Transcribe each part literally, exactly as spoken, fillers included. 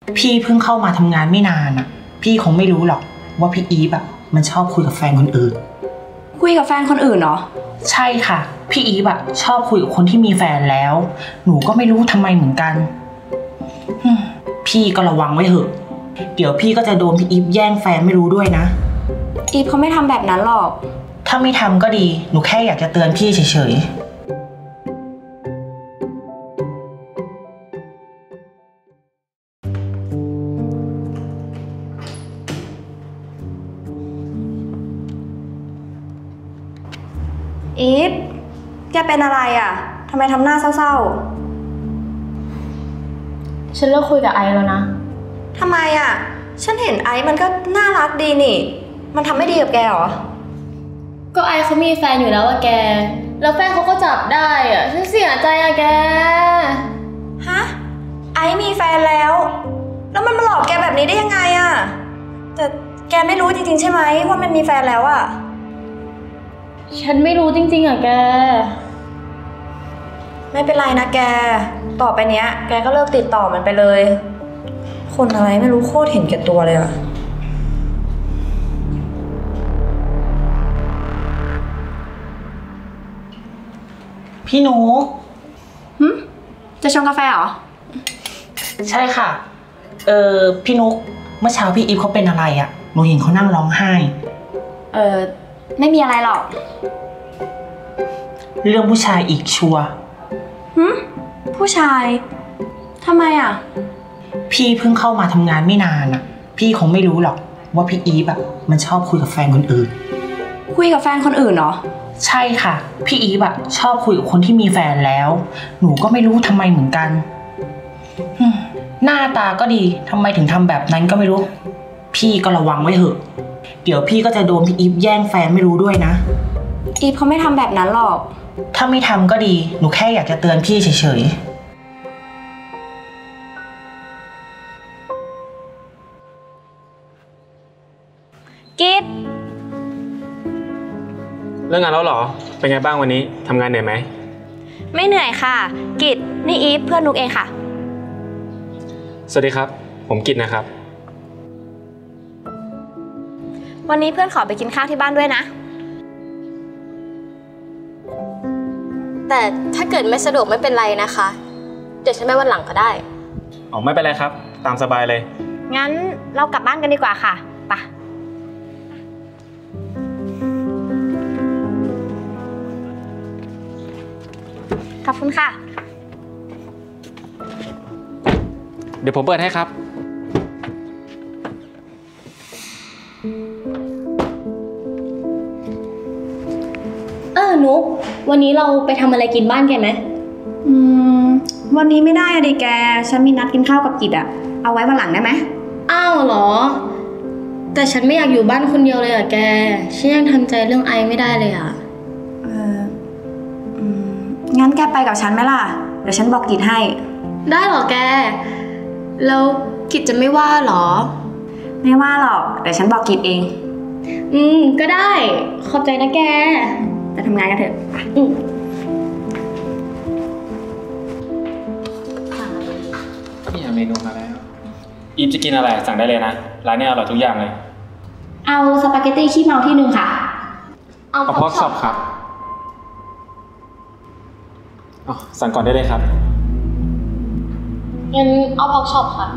พี่เพิ่งเข้ามาทำงานไม่นานอ่ะพี่คงไม่รู้หรอกว่าพี่อีฟอ่ะมันชอบคุยกับแฟนคนอื่นคุยกับแฟนคนอื่นเหรอใช่ค่ะพี่อีฟอ่ะชอบคุยกับคนที่มีแฟนแล้วหนูก็ไม่รู้ทำไมเหมือนกันพี่ก็ระวังไว้เถอะเดี๋ยวพี่ก็จะโดนพี่อีฟแย่งแฟนไม่รู้ด้วยนะอีฟเขาไม่ทำแบบนั้นหรอกถ้าไม่ทำก็ดีหนูแค่อยากจะเตือนพี่เฉยๆอีฟแกเป็นอะไรอ่ะทำไมทำหน้าเศร้าๆฉันเลิกคุยกับไอซ์แล้วนะทำไมอ่ะฉันเห็นไอซ์มันก็น่ารักดีนี่มันทำไม่ดีกับแกเหรอก็ไอซ์เขามีแฟนอยู่แล้วอะแกแล้วแฟนเขาก็จับได้อะฉันเสียใจอะแกฮะไอซ์มีแฟนแล้วแล้วมันมาหลอกแกแบบนี้ได้ยังไงอ่ะแต่แกไม่รู้จริงๆใช่ไหมว่ามันมีแฟนแล้วอ่ะฉันไม่รู้จริงๆอ่ะแกไม่เป็นไรนะแกต่อไปเนี้ยแกก็เลิกติดต่อมันไปเลยคนอะไรไม่รู้โคตรเห็นแก่ตัวเลยอ่ะพี่นุ๊กหึจะชงกาแฟเหรอใช่ค่ะเออพี่นุ๊กเมื่อเช้าพี่อีฟเขาเป็นอะไรอ่ะหนูเห็นเขานั่งร้องไห้เออไม่มีอะไรหรอกเรื่องผู้ชายอีกชัวร์หึผู้ชายทำไมอ่ะพี่เพิ่งเข้ามาทำงานไม่นานอ่ะพี่คงไม่รู้หรอกว่าพี่อีฟอ่ะมันชอบคุยกับแฟนคนอื่นคุยกับแฟนคนอื่นเหรอใช่ค่ะพี่อีฟอ่ะชอบคุยกับคนที่มีแฟนแล้วหนูก็ไม่รู้ทำไมเหมือนกันหน้าตาก็ดีทำไมถึงทำแบบนั้นก็ไม่รู้พี่ก็ระวังไว้เถอะเดี๋ยวพี่ก็จะโดนพี่อีฟแย่งแฟนไม่รู้ด้วยนะอีฟเขาไม่ทำแบบนั้นหรอกถ้าไม่ทำก็ดีหนูแค่อยากจะเตือนพี่เฉยๆกิดเรื่องงานแล้วเหรอเป็นไงบ้างวันนี้ทำงานเหนื่อยไหมไม่เหนื่อยค่ะกิดนี่อีฟเพื่อนนุกเองค่ะสวัสดีครับผมกิดนะครับวันนี้เพื่อนขอไปกินข้าวที่บ้านด้วยนะแต่ถ้าเกิดไม่สะดวกไม่เป็นไรนะคะเดี๋ยวฉันไปวันหลังก็ได้อ๋อไม่เป็นไรครับตามสบายเลยงั้นเรากลับบ้านกันดีกว่าค่ะไปขอบคุณค่ะเดี๋ยวผมเปิดให้ครับเออนุ๊กวันนี้เราไปทำอะไรกินบ้านแกไหมอืมวันนี้ไม่ได้อะดิแกฉันมีนัดกินข้าวกับกิจอะเอาไว้วันหลังได้ไหมอ้าวเหรอแต่ฉันไม่อยากอยู่บ้านคนเดียวเลยอะแกฉันยังทำใจเรื่องไอไม่ได้เลยอะเอออืมงั้นแกไปกับฉันไหมล่ะเดี๋ยวฉันบอกกิจให้ได้เหรอแกแล้วกิจจะไม่ว่าหรอไม่ว่าหรอกเดี๋ยวฉันบอกกิจเองอืมก็ได้ขอบใจนะแกไปทำงานกันเถอะอืมนี่เมนูมาแล้วอีฟจะกินอะไรสั่งได้เลยนะร้านนี้อร่อยทุกอย่างเลยเอาสปาเกตตี้ขี้เมาที่หนึ่งค่ะเอาพอกช็อปครับอ๋อสั่งก่อนได้เลยครับงั้นเอาพอกช็อปค่ะ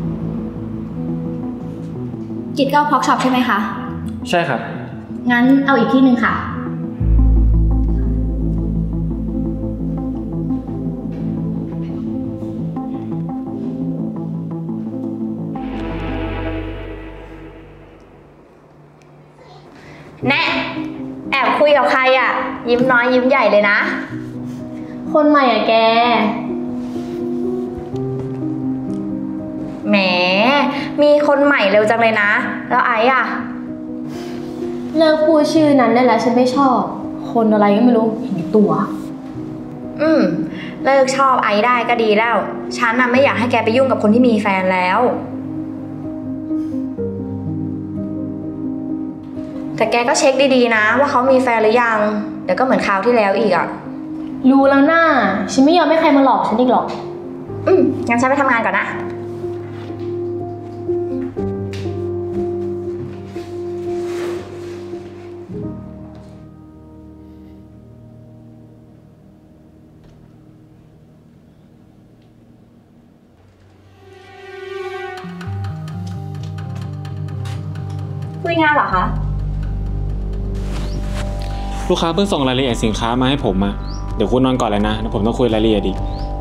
กิจก็เอาพอกช็อปใช่ไหมคะใช่ครับงั้นเอาอีกที่หนึ่งค่ะแน่แอบคุยกับใครอ่ะยิ้มน้อยยิ้มใหญ่เลยนะคนใหม่อ่ะแกแหมมีคนใหม่เร็วจังเลยนะแล้วไอ้อ่ะเลิกพูดชื่อนั้นได้แล้วฉันไม่ชอบคนอะไรก็ไม่รู้เห็นตัวอืมเลิกชอบไอ้ได้ก็ดีแล้วฉันน่ะไม่อยากให้แกไปยุ่งกับคนที่มีแฟนแล้วแต่แกก็เช็คดีๆนะว่าเขามีแฟนหรือยังเดี๋ยวก็เหมือนคราวที่แล้วอีกอ่ะรู้แล้วน่าฉันไม่ยอมให้ใครมาหลอกฉันอีกหรอกอืมงั้นฉันไปทำงานก่อนนะยงานเหรอคะลูกค้าเพิ่งส่งรายละเอียดสินค้ามาให้ผมอะเดี๋ยวคุณนอนก่อนเลยนะเดี๋ยวผมต้องคุยรายละเอียดอีก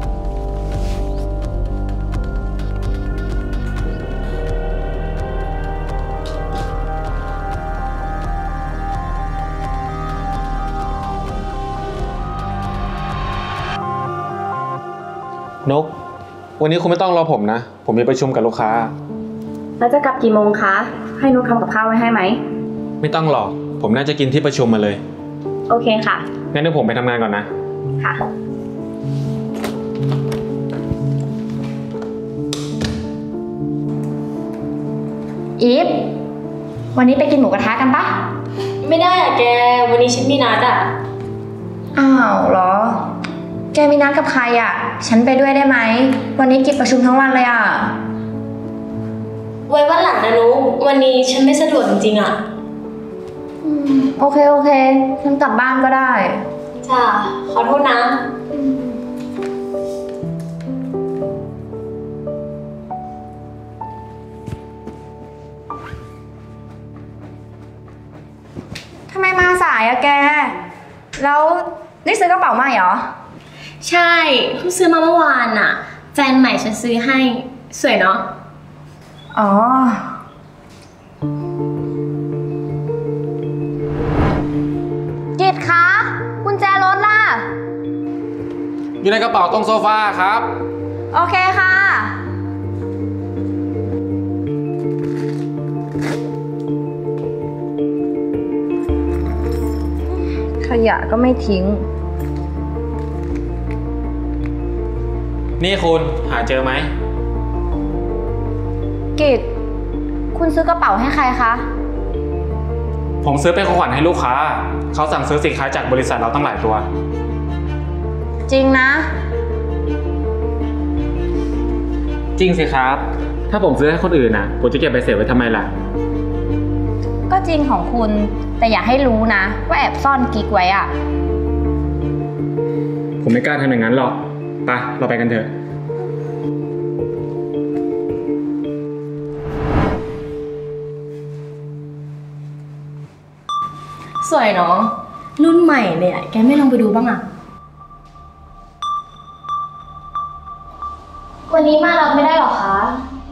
นกวันนี้คุณไม่ต้องรอผมนะผมมีประชุมกับลูกค้าแล้วจะกลับกี่โมงคะให้นุชทำกับข้าวไว้ให้ไหมไม่ต้องหรอกผมน่าจะกินที่ประชุมมาเลยโอเคค่ะงั้นเดี๋ยวผมไปทำงานก่อนนะค่ะอีฟวันนี้ไปกินหมูกระทะกันปะไม่ได้อะแกวันนี้ฉันมีนัดอะอ้าวเหรอแกมีนัดกับใครอะฉันไปด้วยได้ไหมวันนี้กิจประชุมทั้งวันเลยอะไว้วันหลังนะนุ๊กวันนี้ฉันไม่สะดวกจริงๆอะอืมโอเคโอเคฉันกลับบ้านก็ได้จ้าขอโทษนะทำไมมาสายอะแกแล้วนี่ซื้อกระเป๋าใหม่เหรอใช่เพิ่งซื้อมาเมื่อวานอะแฟนใหม่ฉันซื้อให้สวยเนาะอ๋อกิตคะกุญแจรถล่ะอยู่ในกระเป๋าตรงโซฟาครับโอเคค่ะขยะก็ไม่ทิ้งนี่คุณหาเจอไหมกิตคุณซื้อกระเป๋าให้ใครคะผมซื้อเป็นของขวัญให้ลูกค้าเขาสั่งซื้อสินค้าจากบริษัทเราตั้งหลายตัวจริงนะจริงสิครับถ้าผมซื้อให้คนอื่นน่ะผมจะเก็บใบเสร็จไว้ทำไมล่ะก็จริงของคุณแต่อย่าให้รู้นะว่าแอบซ่อนกิ๊กไว้อะผมไม่กล้าทำอย่างนั้นหรอกไปเราไปกันเถอะสวยเนาะรุ่นใหม่เลยอะแกไม่ลองไปดูบ้างอะวันนี้มารับไม่ได้หรอคะ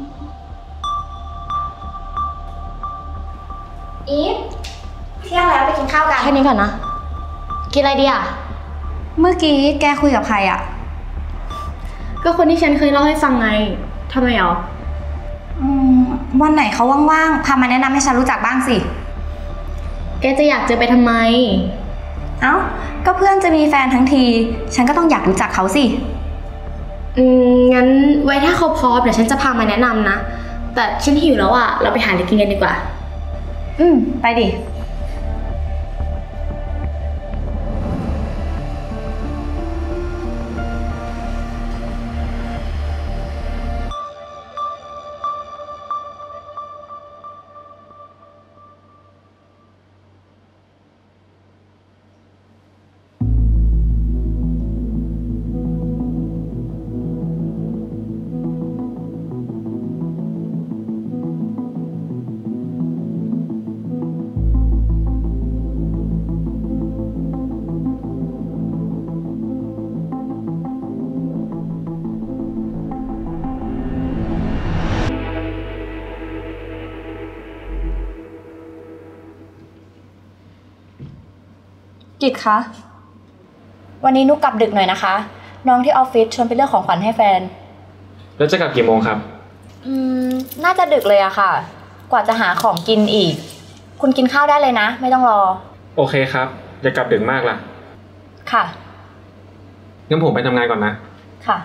อีฟเที่ยงแล้วไปกินข้าวกันแค่นี้ก่อนนะกินอะไรดีอะเมื่อกี้แกคุยกับใครอะก็คนที่ฉันเคยเล่าให้ฟังไงทำไมอ๋ออืมวันไหนเขาว่างๆพามาแนะนำให้ฉันรู้จักบ้างสิแกจะอยากเจอไปทำไมเอ้าก็เพื่อนจะมีแฟนทั้งทีฉันก็ต้องอยากรู้จักเขาสิอืมงั้นไว้ถ้าเขาพร้อมเดี๋ยวฉันจะพามาแนะนำนะแต่ฉันหิวแล้วอ่ะเราไปหาอะไรกินกันดีกว่าอืมไปดิกิจคะวันนี้นุกกลับดึกหน่อยนะคะน้องที่ออฟฟิศชวนไปเลือกของขวัญให้แฟนแล้วจะกลับกี่โมงครับอืมน่าจะดึกเลยอะค่ะกว่าจะหาของกินอีกคุณกินข้าวได้เลยนะไม่ต้องรอโอเคครับอย่ากลับดึกมากล่ะค่ะงั้นผมไปทำงานก่อนนะค่ะ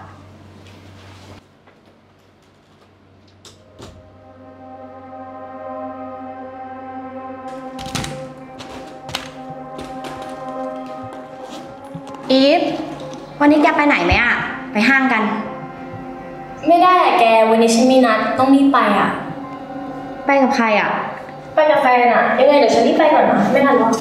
อีฟวันนี้แกไปไหนไหมอะไปห้างกันไม่ได้อะแกวันนี้ฉันมีนัดต้องรีบไปอะไปกับใครอะไปกับแฟนอะยังไงเดี๋ยวฉันรีบไปก่อนนะไม่ทันหรอก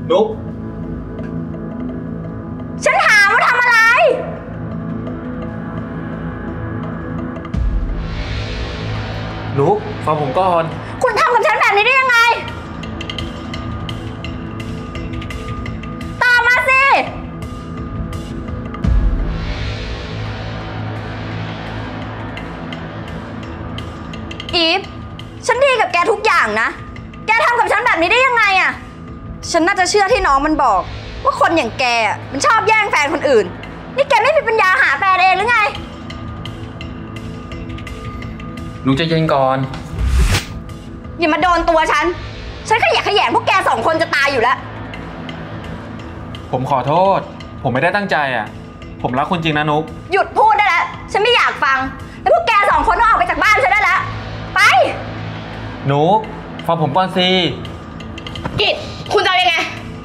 นุ๊กฉันถามว่าทำอะไรนุ๊กฟังผมก่อนคุณทำกับฉันแบบนี้ได้ยังไง ตามมาสิ อีฟ ฉันดีกับแกทุกอย่างนะ แกทำกับฉันแบบนี้ได้ยังไงอะฉันน่าจะเชื่อที่น้องมันบอก ว่าคนอย่างแกอะมันชอบแย่งแฟนคนอื่น นี่แกไม่มีปัญญาหาแฟนเองหรือไงนุ๊กใจเย็นก่อนอย่ามาโดนตัวฉัน ฉันก็อยากขยงพวกแกสองคนจะตายอยู่แล้วผมขอโทษ ผมไม่ได้ตั้งใจอ่ะ ผมรักคุณจริงนะนุ๊กหยุดพูดได้แล้ว ฉันไม่อยากฟัง แล้วพวกแกสองคนต้องออกไปจากบ้านฉันได้แล้ว ไปนุ๊กฟังผมก่อนสิกิจคุณจะเอายังไง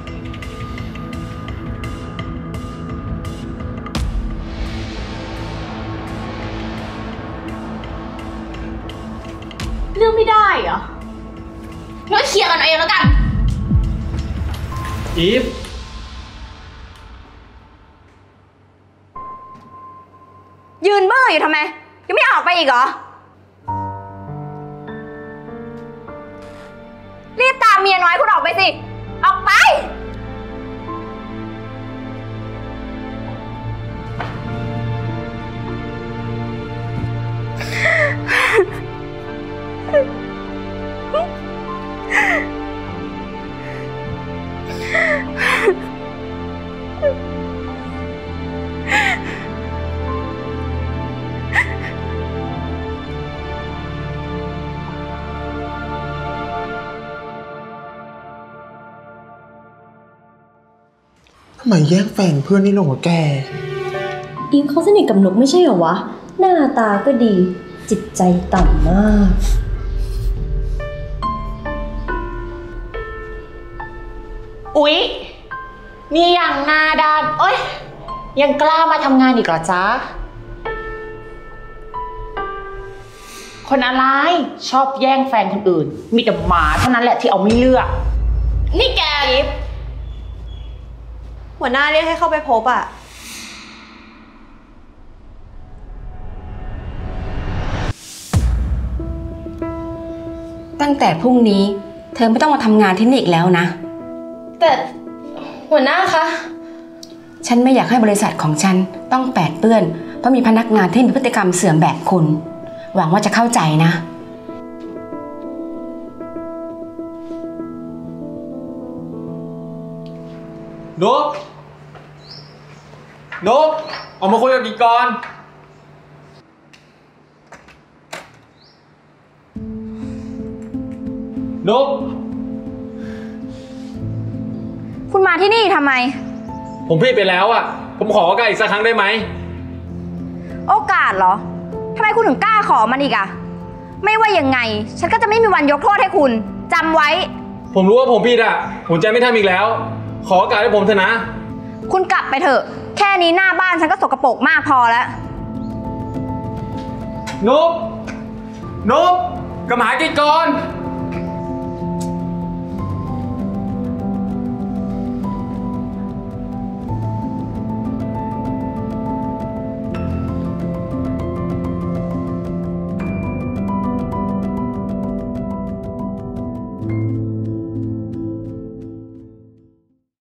เรื่องไม่ได้เหรองั้นเคลียร์กันเอาเองแล้วกันอีฟยืนเบ้ออยู่ทำไม ยังไม่ออกไปอีกเหรอ รีบตามเมียน้อยคุณออกไปสิ ออกไปทำไมแย่งแฟนเพื่อนนี่ลงกับแกอีฟเขาสนิทกับนุกไม่ใช่เหรอวะ หน้าตาก็ดี จิตใจต่ำมากอุ๊ยนี่ยังหน้าด้านเอ้ยยังกล้ามาทำงานอีกเหรอจ๊ะ คนอะไรชอบแย่งแฟนคนอื่น มีแต่หมาเท่านั้นแหละที่เอาไม่เลือกนี่แกอีฟ หัวหน้าเรียกให้เข้าไปพบอะตั้งแต่พรุ่งนี้เธอไม่ต้องมาทำงานที่นี่อีกแล้วนะแต่หัวหน้าคะฉันไม่อยากให้บริษัทของฉันต้องแปดเปื้อนเพราะมีพนักงานที่มีพฤติกรรมเสื่อมแบบคุณ หวังว่าจะเข้าใจนะนุ๊กนุ๊กออกมาคุยกับกิจก่อน นุ๊กคุณมาที่นี่ทำไมผมผิดไปแล้วอ่ะ ผมขอโอกาสอีกสักครั้งได้ไหมโอกาสเหรอ ทำไมคุณถึงกล้าขอมันอีกอะไม่ว่ายังไง ฉันก็จะไม่มีวันยกโทษให้คุณ จำไว้ผมรู้ว่าผมผิดอ่ะ ผมจะไม่ทำอีกแล้ว ขอโอกาสให้ผมเถอะนะคุณกลับไปเถอะ แค่นี้หน้าบ้านฉันก็สกปรกมากพอแล้วนุ๊ก นุ๊กกลับมาหากิจก่อน